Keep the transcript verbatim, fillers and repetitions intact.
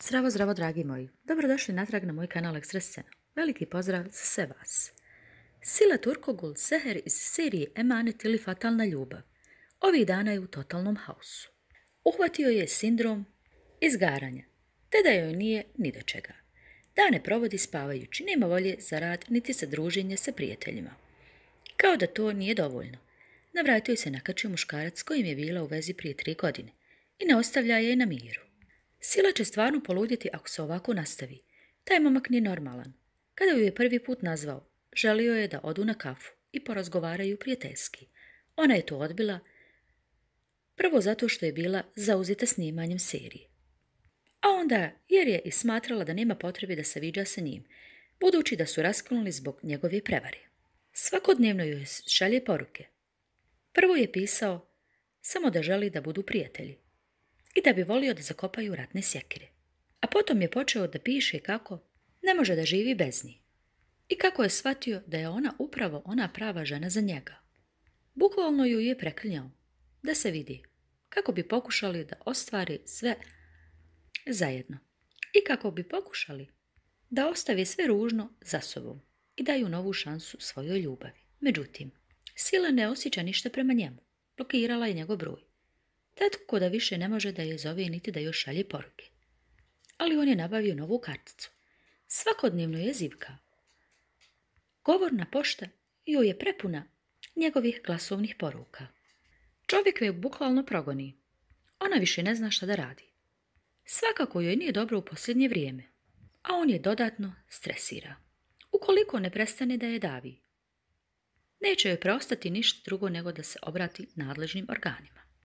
Zdravo, zdravo, dragi moji. Dobrodošli natrag na moj kanal Ekstra Scena. Veliki pozdrav za sve vas. Sila Turkogul Seher iz serije Emanet ili Fatalna ljubav ovih dana je u totalnom haosu. Uhvatio je sindrom izgaranja, te da joj nije ni do čega. Dane provodi spavajući, nema volje za rad niti za druženje sa prijateljima. Kao da to nije dovoljno. Na vratu joj se nakačio muškarac s kojim je bila u vezi prije tri godine i ne ostavlja je na miru. Sila će stvarno poludjeti ako se ovako nastavi. Taj momak nije normalan. Kada ju je prvi put nazvao, želio je da odu na kafu i porazgovaraju prijateljski. Ona je to odbila, prvo zato što je bila zauzeta snimanjem serije. A onda jer je i smatrala da nema potrebe da se viđa sa njim, budući da su rasklonili zbog njegove prevare. Svakodnevno joj šalje poruke. Prvo je pisao samo da želi da budu prijatelji i da bi volio da zakopaju ratne sjekire. A potom je počeo da piše kako ne može da živi bez nje i kako je shvatio da je ona upravo ona prava žena za njega. Bukvalno ju je preklinjao da se vidi kako bi pokušali da ostvari sve zajedno i kako bi pokušali da ostavi sve ružno za sobom i daju novu šansu svojoj ljubavi. Međutim, Sila ne osjeća ništa prema njemu. Blokirala je njegov broj. Tako da više ne može da je zove niti da još šalje poruke. Ali on je nabavio novu karticu. Svakodnevno je zivkao. Govorna pošta joj je prepuna njegovih glasovnih poruka. Čovjek je bukvalno progoni. Ona više ne zna šta da radi. Svakako joj nije dobro u posljednje vrijeme, a on je dodatno stresira. Ukoliko ne prestane da je davi, neće joj preostati ništa drugo nego da se obrati nadležnim organima.